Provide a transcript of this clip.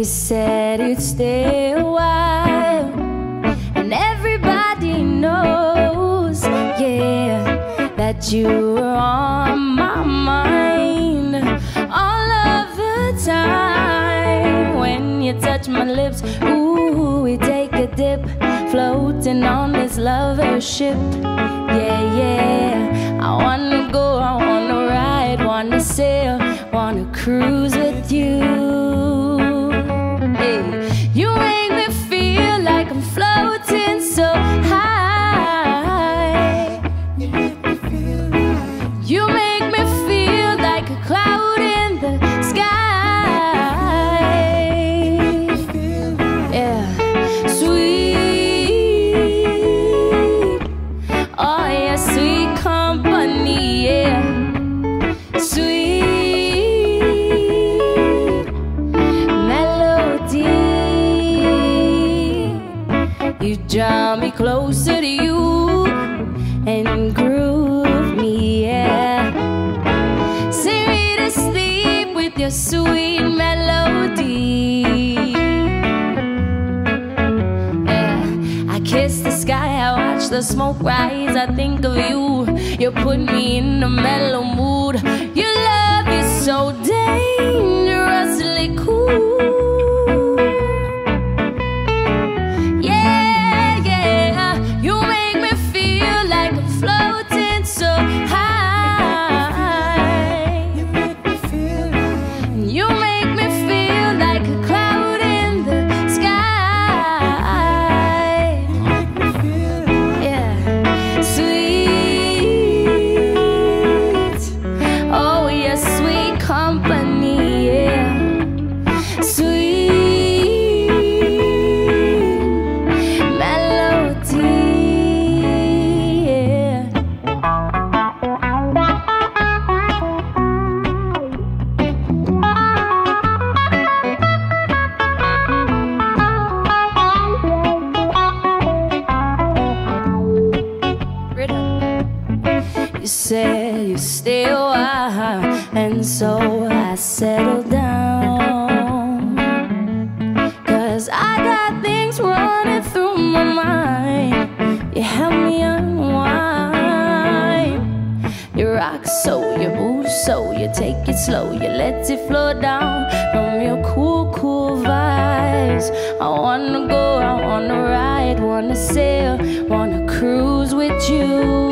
You said you'd stay a while, and everybody knows, yeah, that you were on my mind all of the time. When you touch my lips, ooh, we take a dip, floating on this lover ship. Yeah, yeah, I wanna go, I wanna ride, wanna sail, wanna cruise with you. Hey, you make me feel like I'm floating so high. You make me feel like, you make me feel like a cloud in the sky. Yeah, sweet, oh yeah, sweet company, yeah, sweet melody. You draw me closer to you and groove me, yeah. Sing me to sleep with your sweet melody. Yeah, I kiss the sky, I watch the smoke rise, I think of you. You put me in a mellow mood. Your love is so dangerously cool. Floating so high. You make me feel like, you make me feel like a cloud in the sky. You make me feel like, yeah, sweet, oh yeah, sweet company, yeah, sweet melody. You said you stay a while, and so I settled down, 'cause I got things running through my mind. You help me unwind. You rock so, you move so, you take it slow, you let it flow down from your cool, cool vibes. I wanna go, I wanna ride, wanna sail, wanna cruise with you.